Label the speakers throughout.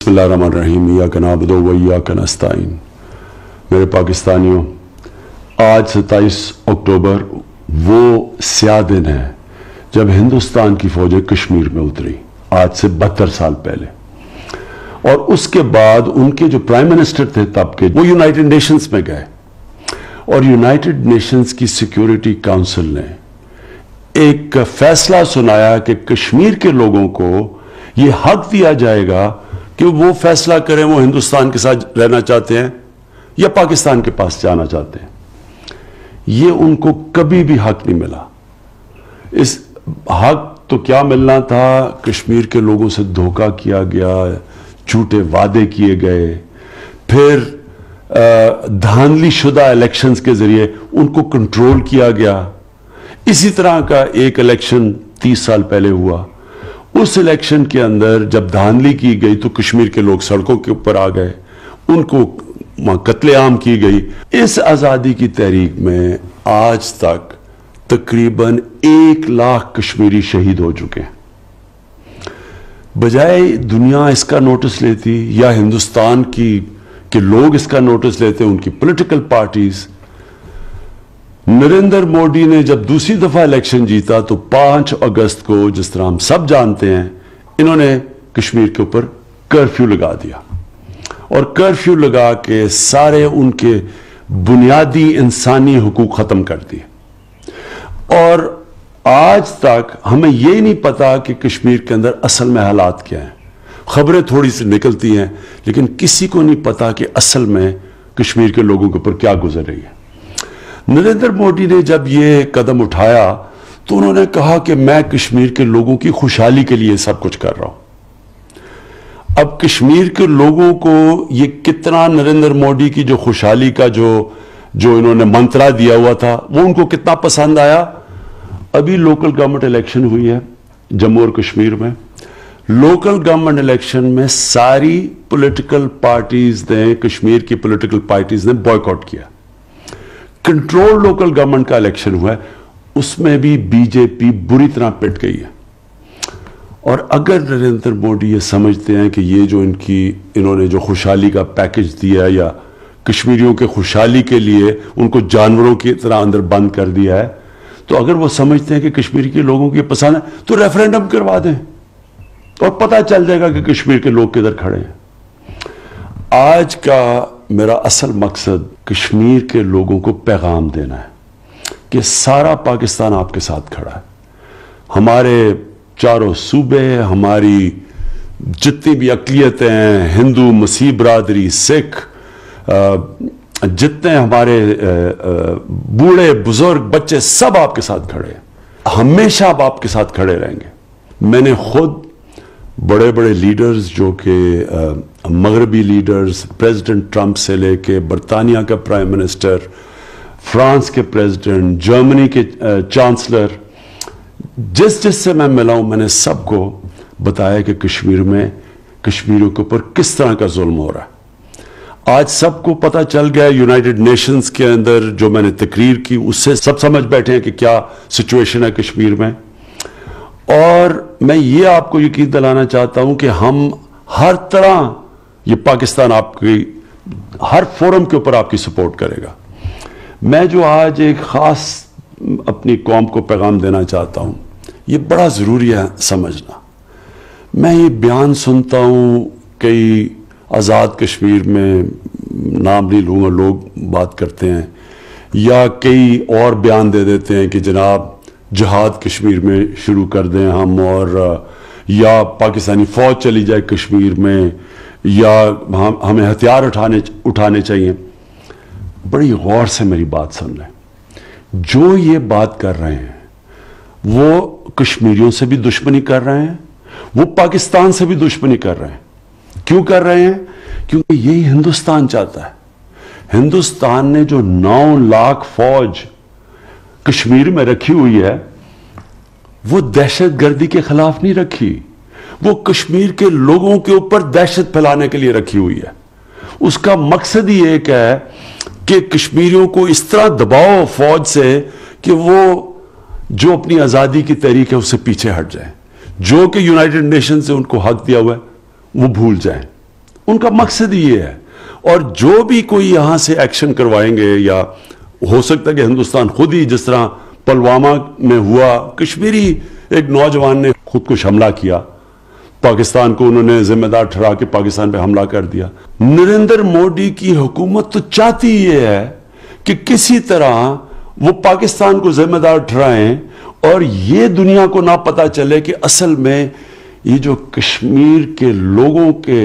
Speaker 1: बिस्मिल्लाहिर्रहमानिर्रहीम इय्याक नअबुदु व इय्याक नस्तईन। मेरे पाकिस्तानियों, आज 27 अक्टूबर वो स्याह दिन है जब हिंदुस्तान की फौजें कश्मीर में उतरी, आज से 72 साल पहले। और उसके बाद उनके जो प्राइम मिनिस्टर थे तब के, वो यूनाइटेड नेशंस में गए और यूनाइटेड नेशंस की सिक्योरिटी काउंसिल ने एक फैसला सुनाया कि कश्मीर के लोगों को ये हक दिया जाएगा कि वो फैसला करें वो हिंदुस्तान के साथ रहना चाहते हैं या पाकिस्तान के पास जाना चाहते हैं। ये उनको कभी भी हक नहीं मिला। इस हक तो क्या मिलना था, कश्मीर के लोगों से धोखा किया गया, झूठे वादे किए गए, फिर धांधली शुदा इलेक्शंस के जरिए उनको कंट्रोल किया गया। इसी तरह का एक इलेक्शन 30 साल पहले हुआ। उस इलेक्शन के अंदर जब धांधली की गई तो कश्मीर के लोग सड़कों के ऊपर आ गए, उनको कत्लेआम की गई। इस आज़ादी की तहरीक में आज तक तकरीबन 1 लाख कश्मीरी शहीद हो चुके हैं। बजाय दुनिया इसका नोटिस लेती या हिंदुस्तान के लोग इसका नोटिस लेते, उनकी पॉलिटिकल पार्टीज, नरेंद्र मोदी ने जब दूसरी दफा इलेक्शन जीता तो 5 अगस्त को, जिस तरह हम सब जानते हैं, इन्होंने कश्मीर के ऊपर कर्फ्यू लगा दिया और कर्फ्यू लगा के सारे उनके बुनियादी इंसानी हुकूक खत्म कर दिए। और आज तक हमें यह नहीं पता कि कश्मीर के अंदर असल में हालात क्या हैं। खबरें थोड़ी सी निकलती हैं लेकिन किसी को नहीं पता कि असल में कश्मीर के लोगों के ऊपर क्या गुजर रही है। नरेंद्र मोदी ने जब ये कदम उठाया तो उन्होंने कहा कि मैं कश्मीर के लोगों की खुशहाली के लिए सब कुछ कर रहा हूं। अब कश्मीर के लोगों को ये कितना नरेंद्र मोदी की जो खुशहाली का जो इन्होंने मंत्रा दिया हुआ था वो उनको कितना पसंद आया। अभी लोकल गवर्नमेंट इलेक्शन हुई है जम्मू और कश्मीर में। लोकल गवर्नमेंट इलेक्शन में सारी पॉलिटिकल पार्टीज ने, कश्मीर की पॉलिटिकल पार्टीज ने बॉयकॉट किया। कंट्रोल लोकल गवर्नमेंट का इलेक्शन हुआ है, उसमें भी बीजेपी बुरी तरह पिट गई है। और अगर नरेंद्र मोदी ये समझते हैं कि ये जो इन्होंने जो खुशहाली का पैकेज दिया या कश्मीरियों के खुशहाली के लिए उनको जानवरों की तरह अंदर बंद कर दिया है, तो अगर वो समझते हैं कि कश्मीर के लोगों की पसंद है तो रेफरेंडम करवा दें और पता चल जाएगा कि कश्मीर के लोग किधर खड़े हैं। आज का मेरा असल मकसद कश्मीर के लोगों को पैगाम देना है कि सारा पाकिस्तान आपके साथ खड़ा है। हमारे चारों सूबे, हमारी जितनी भी अक़लियतें हैं, हिंदू, मसीह बरादरी, सिख, जितने हमारे बूढ़े बुजुर्ग, बच्चे, सब आपके साथ खड़े हैं। हमेशा आप आपके साथ खड़े रहेंगे। मैंने खुद बड़े बड़े लीडर्स जो कि मगरबी लीडर्स, प्रेसिडेंट ट्रंप से लेके बरतानिया का प्राइम मिनिस्टर, फ्रांस के प्रेसिडेंट, जर्मनी के चांसलर, जिससे मैं मिला हूं, मैंने सबको बताया कि कश्मीर में कश्मीरियों के ऊपर किस तरह का जुल्म हो रहा है। आज सबको पता चल गया। यूनाइटेड नेशंस के अंदर जो मैंने तकरीर की उससे सब समझ बैठे हैं कि क्या सिचुएशन है कश्मीर में। और मैं ये आपको यकीन दिलाना चाहता हूं कि हम हर तरह, ये पाकिस्तान आपकी हर फोरम के ऊपर आपकी सपोर्ट करेगा। मैं जो आज एक खास अपनी कौम को पैगाम देना चाहता हूं, ये बड़ा जरूरी है समझना। मैं ये बयान सुनता हूं, कई आज़ाद कश्मीर में, नाम नहीं लूंगा, लोग बात करते हैं, या कई और बयान दे देते हैं कि जनाब जिहाद कश्मीर में शुरू कर दें हम, और या पाकिस्तानी फौज चली जाए कश्मीर में, या हमें हथियार उठाने चाहिए। बड़ी गौर से मेरी बात सुन लें। जो ये बात कर रहे हैं वो कश्मीरियों से भी दुश्मनी कर रहे हैं, वो पाकिस्तान से भी दुश्मनी कर रहे हैं। क्यों कर रहे हैं? क्योंकि यही हिंदुस्तान चाहता है। हिंदुस्तान ने जो 9 लाख फौज कश्मीर में रखी हुई है, वो दहशतगर्दी के खिलाफ नहीं रखी, वो कश्मीर के लोगों के ऊपर दहशत फैलाने के लिए रखी हुई है। उसका मकसद ही एक है कि कश्मीरियों को इस तरह दबाओ फौज से कि वो जो अपनी आजादी की तहरीक है उससे पीछे हट जाए, जो कि यूनाइटेड नेशन से उनको हक दिया हुआ है वो भूल जाएं। ان کا مقصد یہ ہے. اور جو بھی کوئی یہاں سے ایکشن کروائیں گے، یا ہو سکتا ہے کہ ہندوستان خود ہی، جس طرح پلوامہ میں ہوا، کشمیری ایک نوجوان نے خودکش حملہ کیا، پاکستان کو انہوں نے ذمہ دار ٹھہرا کے پاکستان پہ حملہ کر دیا. نریندر مودی کی حکومت تو چاہتی یہ ہے کہ کسی طرح وہ پاکستان کو ذمہ دار ٹھہرائیں، اور یہ دنیا کو نہ پتہ چلے کہ اصل میں یہ جو کشمیر کے لوگوں کے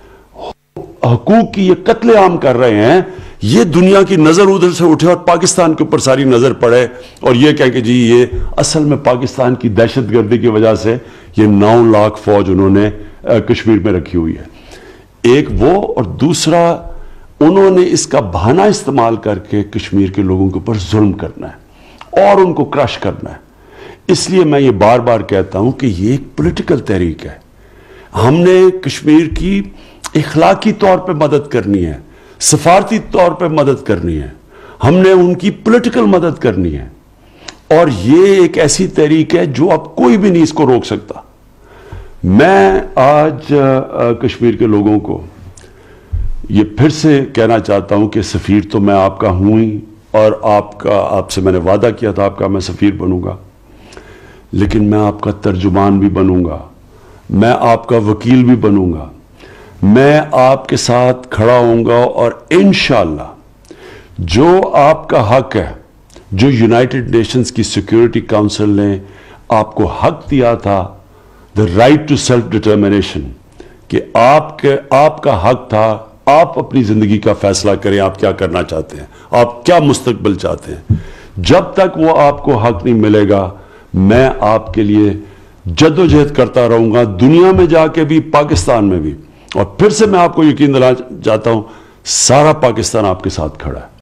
Speaker 1: حقوق کی یہ قتل عام کر رہے ہیں، یہ دنیا کی نظر ادھر سے اٹھے اور پاکستان کے اوپر ساری نظر پڑے، اور یہ کہہ کہ جی یہ اصل میں پاکستان کی دہشت گردی کی وجہ سے یہ 9 لاکھ فوج انہوں نے کشمیر میں رکھی ہوئی ہے. ایک وہ، اور دوسرا انہوں نے اس کا بہانہ استعمال کر کے کشمیر کے لوگوں کے اوپر ظلم کرنا ہے اور ان کو کرش کرنا ہے. اس لیے میں یہ بار بار کہتا ہوں کہ یہ ایک پولیٹیکل تحریک ہے. ہم نے کشمیر کی اخلاقی طور پہ مدد کرنی ہے، سفارتی طور پہ مدد کرنی ہے، ہم نے ان کی پولیٹیکل مدد کرنی ہے، اور یہ ایک ایسی تحریک ہے جو اب کوئی بھی نہیں اس کو روک سکتا. میں آج کشمیر کے لوگوں کو یہ پھر سے کہنا چاہتا ہوں کہ سفیر تو میں آپ کا ہوں ہی، اور آپ سے میں نے وعدہ کیا تھا آپ کا میں سفیر بنوں گا، لیکن میں آپ کا ترجمان بھی بنوں گا، میں آپ کا وکیل بھی بنوں گا، میں آپ کے ساتھ کھڑا ہوں گا، اور انشاءاللہ جو آپ کا حق ہے، جو یونائٹڈ نیشنز کی سیکیورٹی کاؤنسل نے آپ کو حق دیا تھا، the right to self determination، کہ آپ کا حق تھا آپ اپنی زندگی کا فیصلہ کریں، آپ کیا کرنا چاہتے ہیں، آپ کیا مستقبل چاہتے ہیں. جب تک وہ آپ کو حق نہیں ملے گا، میں آپ کے لیے جدوجہد کرتا رہوں گا، دنیا میں جا کے بھی، پاکستان میں بھی. اور پھر سے میں آپ کو یقین دلانا چاہتا ہوں، سارا پاکستان آپ کے ساتھ کھڑا ہے.